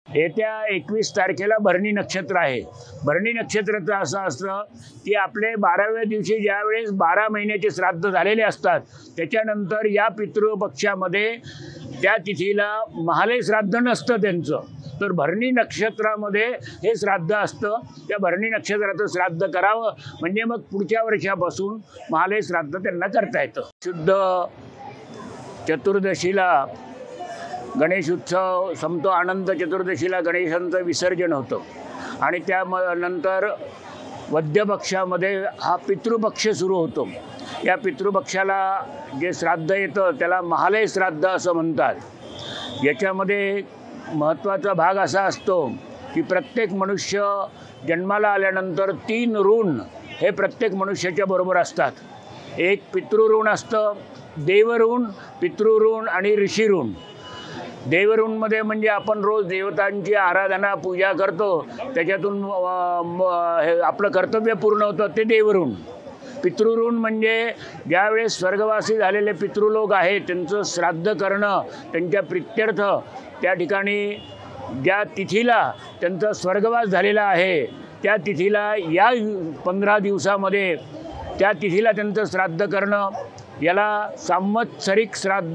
येत्या 21 तारखेला भरणी नक्षत्र आहे। भरणी नक्षत्राचं असं असतं की आपले 12व्या दिवशी ज्यावेळेस 12 महिन्याचे श्राद्ध झालेले असतात त्याच्यानंतर या पितृपक्षामध्ये त्या तिथीला महालय श्राद्ध नसतं त्यांचं, तर भरणी नक्षत्रामध्ये हे श्राद्ध असतं। त्या भरणी नक्षत्राचं श्राद्ध करावं म्हणजे मग पुढच्या वर्षापासून महालय श्राद्ध त्यांना करता येतं। शुद्ध चतुर्दशीला गणेश उत्सव संपतो, अनंत चतुर्दशीला गणेशांचं विसर्जन होतं आणि त्यानंतर वद्य पक्षामध्ये हा पितृपक्ष सुरू होतो। या पितृपक्षाला जे श्राद्ध येतं त्याला महालय श्राद्ध असं म्हणतात। याच्यामध्ये महत्त्वाचा भाग असा असतो की प्रत्येक मनुष्य जन्माला आल्यानंतर 3 ऋण हे प्रत्येक मनुष्याच्या बरोबर असतात। एक पितृऋण असतं, देवऋण, पितृऋण आणि ऋषीऋण। देवऋणमध्ये म्हणजे आपण रोज देवतांची आराधना पूजा करतो, त्याच्यातून आपलं कर्तव्य पूर्ण होतं, ते देवऋण। पितृऋण म्हणजे ज्यावेळेस स्वर्गवासी झालेले पितृलोक आहेत त्यांचं श्राद्ध करणं, त्यांच्या प्रित्यर्थ त्या ठिकाणी ज्या तिथीला त्यांचा स्वर्गवास झालेला आहे त्या तिथीला या 15 दिवसामध्ये त्या तिथीला त्यांचं श्राद्ध करणं, याला संवत्सरिक श्राद्ध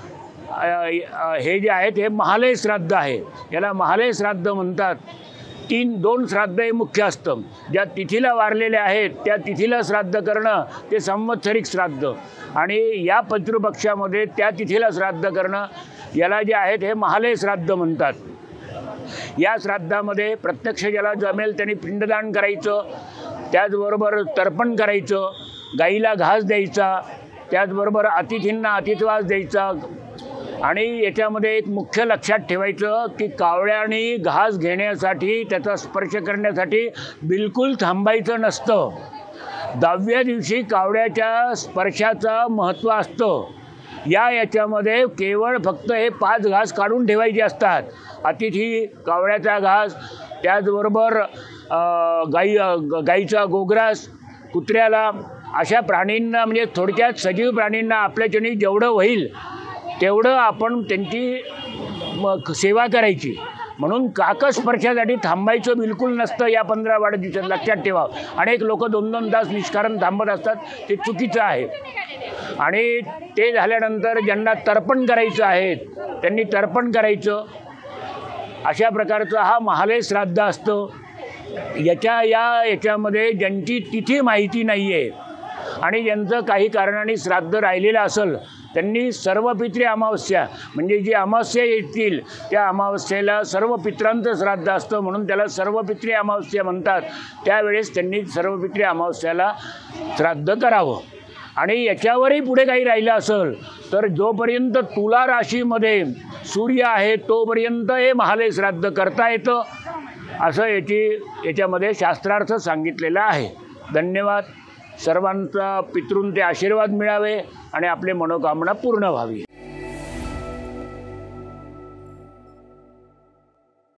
हे जे आहेत हे महालय श्राद्ध आहे। याला महालय श्राद्ध म्हणतात। 2 श्राद्ध हे मुख्य असतं। ज्या तिथीला वारलेले आहेत त्या तिथीला श्राद्ध करणं ते संवत्सरिक श्राद्ध, आणि या पितृपक्षामध्ये त्या तिथीला श्राद्ध करणं याला जे आहेत हे महालय श्राद्ध म्हणतात। या श्राद्धामध्ये प्रत्यक्ष ज्याला जमेल त्यांनी पिंडदान करायचं, त्याचबरोबर तर्पण करायचं, गाईला घास द्यायचा, त्याचबरोबर अतिथींना अतिथवास द्यायचा। आणि याच्यामध्ये एक मुख्य लक्षात ठेवायचं की कावळ्याने घास घेण्यासाठी, त्याचा स्पर्श करण्यासाठी बिलकुल थांबायचं नसतं। 10व्या दिवशी कावळ्याच्या स्पर्शाचं महत्त्व असतं। याच्यामध्ये केवळ फक्त हे 5 घास काढून ठेवायचे असतात। अतिथी, कावळ्याचा घास, त्याचबरोबर गाईचा गोग्रास, कुत्र्याला, अशा प्राणींना म्हणजे थोडक्यात सजीव प्राणींना आपल्याच्याने जेवढं होईल तेवढं आपण त्यांची सेवा करायची। म्हणून काकस्पर्शासाठी थांबायचं बिलकुल नसतं या 15 वाढदिवसात, लक्षात ठेवा। अनेक लोक 2-2 तास निष्कारण थांबत असतात, ते चुकीचं आहे। आणि ते झाल्यानंतर ज्यांना तर्पण करायचं आहे त्यांनी तर्पण करायचं। अशा प्रकारचं हा महालय श्राद्ध असतं। याच्यामध्ये ज्यांची तिथी माहिती नाही आहे आणि ज्यांचं काही कारणाने श्राद्ध राहिलेलं असेल त्यांनी सर्व पितृ अमावस्या म्हणजे जी अमावस्या येतील त्या अमावस्येला सर्व पित्रांचं श्राद्ध असतं, म्हणून त्याला सर्व पितृ अमावस्या म्हणतात। त्यावेळेस त्यांनी सर्व पितृ अमावस्याला श्राद्ध करावं। आणि याच्यावरही पुढे काही राहिलं असेल तर जोपर्यंत तुला राशीमध्ये सूर्य आहे तोपर्यंत हे महालय श्राद्ध करता येतं, असं याच्यामध्ये शास्त्रार्थ सांगितलेला आहे। धन्यवाद। सर्वांचा पितृंचे आशीर्वाद मिळावे आणि आपले मनोकामना पूर्ण व्हावी।